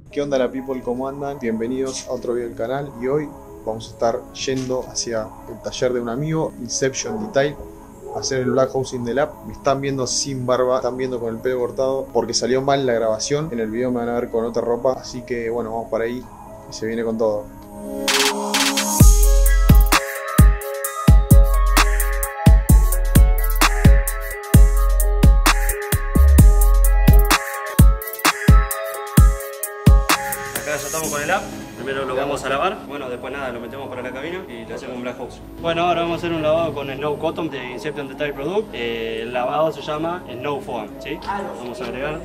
¿Qué onda la people? ¿Cómo andan? Bienvenidos a otro video del canal y hoy vamos a estar yendo hacia el taller de un amigo, Inception Detail, a hacer el black housing del app. Me están viendo sin barba, están viendo con el pelo cortado porque salió mal la grabación. En el video me van a ver con otra ropa, así que bueno, vamos para ahí y se viene con todo. Acá ya estamos con el app, primero lo vamos a lavar, bueno, después nada, lo metemos para la cabina y le hacemos un black house. Bueno, ahora vamos a hacer un lavado con Snow Cotton de Inception Detail Product. El lavado se llama Snow Foam, ¿sí? Vamos a agregar.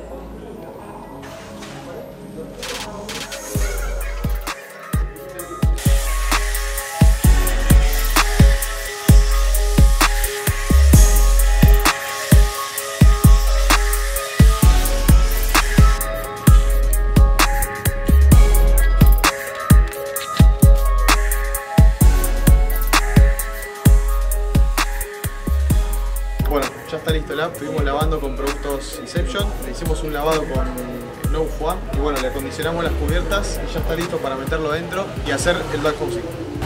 Bueno, ya está listo el app, estuvimos lavando con productos Inception, le hicimos un lavado con Snow Foam y bueno, le acondicionamos las cubiertas y ya está listo para meterlo adentro y hacer el black housing.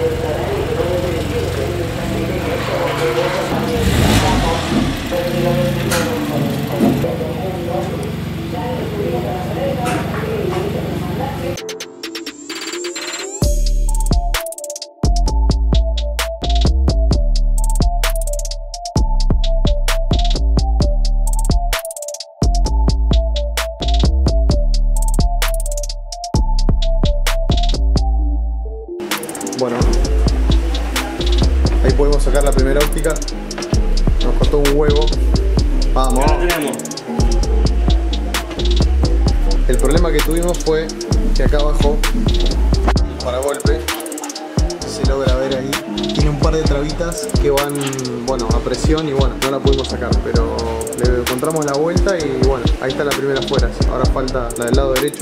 Bueno, ahí podemos sacar la primera óptica. Nos costó un huevo. Vamos. Ya lo tenemos. El problema que tuvimos fue que acá abajo, para golpe, se logra ver ahí, tiene un par de trabitas que van, bueno, a presión y bueno, no la pudimos sacar, pero le encontramos la vuelta y bueno, ahí está la primera afuera. Ahora falta la del lado derecho.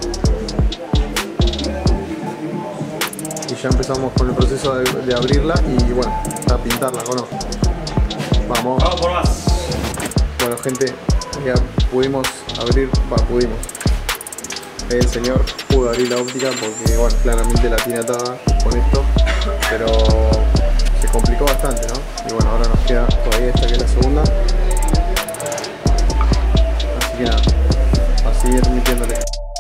Y ya empezamos con el proceso de abrirla y bueno, a pintarla, ¿o no? Vamos. Vamos por más. Bueno gente, ya pudimos abrir, pudimos. El señor pudo abrir la óptica porque bueno, claramente la tiene atada con esto, pero se complicó bastante, ¿no? Y bueno, ahora nos queda todavía esta que es la segunda. Así que nada, a seguir metiéndole.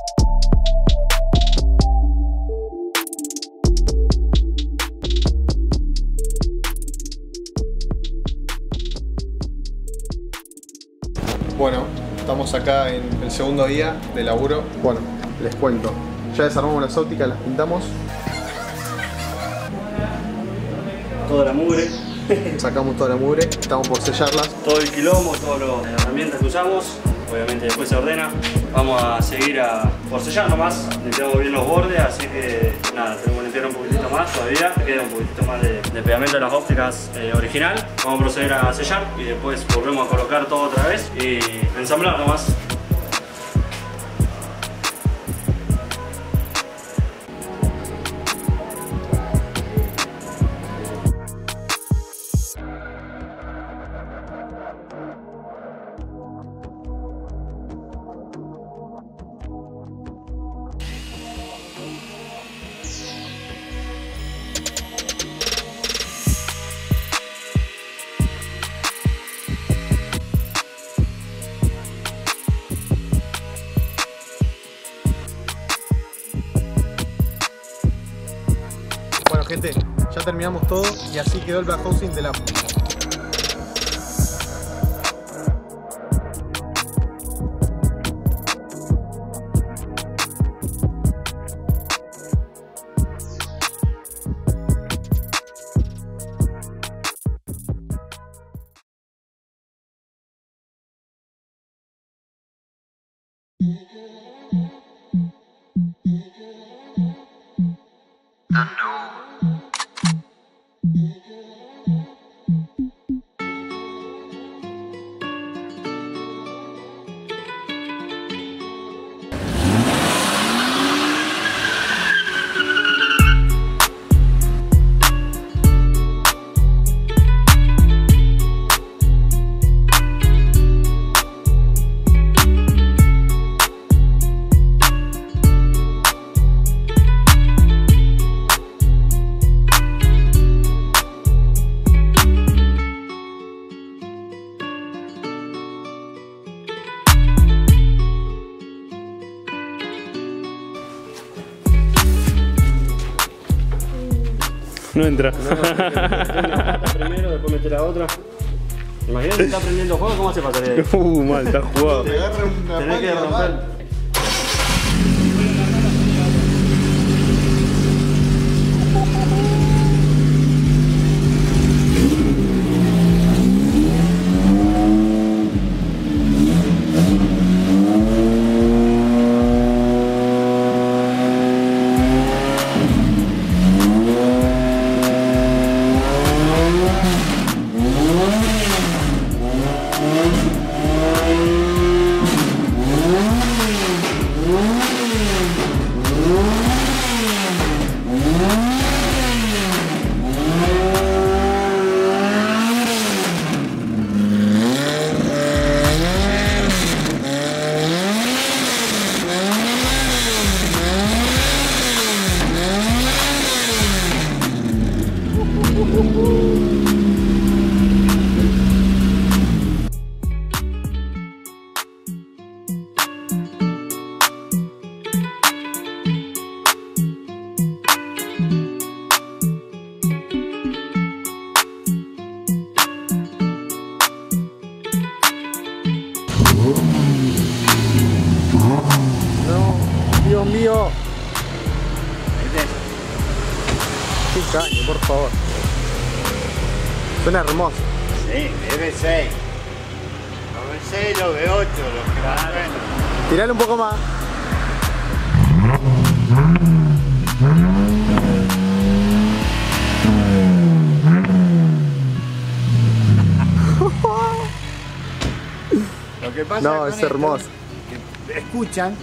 Bueno, estamos acá en el segundo día de laburo. Bueno, les cuento. Ya desarmamos las ópticas, las pintamos. Toda la mugre. Sacamos toda la mugre, estamos por sellarlas. Todo el quilombo, todas las herramientas que usamos. Obviamente después se ordena. Vamos a seguir por sellar nomás. Limpiamos bien los bordes, así que nada, tenemos que limpiar un poquitito más todavía. Queda un poquitito más de pegamento de las ópticas original. Vamos a proceder a sellar y después volvemos a colocar todo otra vez y ensamblar nomás. Bueno gente, ya terminamos todo y así quedó el black housing de la... No entra. No, una pata primero, después meter la otra. Imagínate que está prendiendo fuego, ¿cómo se pasaría ahí? Mal, está jugado. Te agarra una Tenés que pala y romper. la Dios mío. Qué caño, por favor. Suena hermoso. Sí, V6. Los V6 y los V8, los que van buenos. Tirale un poco más. Lo que pasa No, con es esto, hermoso. que escuchan.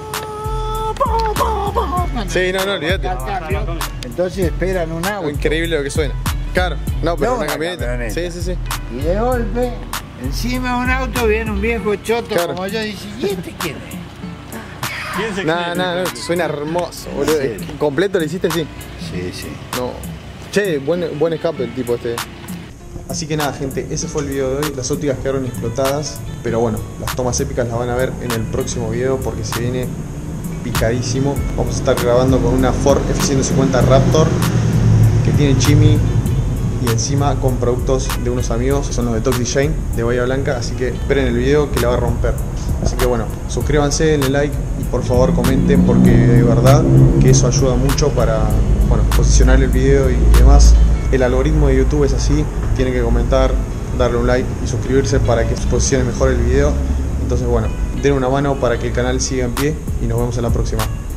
Sí, no, olvídate. Al cambio, entonces esperan un auto. Increíble lo que suena. Claro, no, pero No, una una camioneta. camioneta. Sí, sí, sí. Y de golpe, encima de un auto viene un viejo choto Claro. como yo y dice, ¿y este quién es? ¿Quién se No, no, suena hermoso, boludo. Sí. ¿Completo lo hiciste? Sí. Sí, sí. No. Che, buen escape el tipo este. Así que nada, gente, ese fue el video de hoy. Las ópticas quedaron explotadas, pero bueno, las tomas épicas las van a ver en el próximo video porque se viene picadísimo. Vamos a estar grabando con una Ford F-150 Raptor que tiene Chimi y encima con productos de unos amigos, que son los de Toxic Shane de Bahía Blanca, así que esperen el video que la va a romper. Así que bueno, suscríbanse, denle like y por favor comenten porque de verdad que eso ayuda mucho para posicionar el video y demás. El algoritmo de YouTube es así, tienen que comentar, darle un like y suscribirse para que se posicione mejor el video. Entonces bueno, den una mano para que el canal siga en pie y nos vemos en la próxima.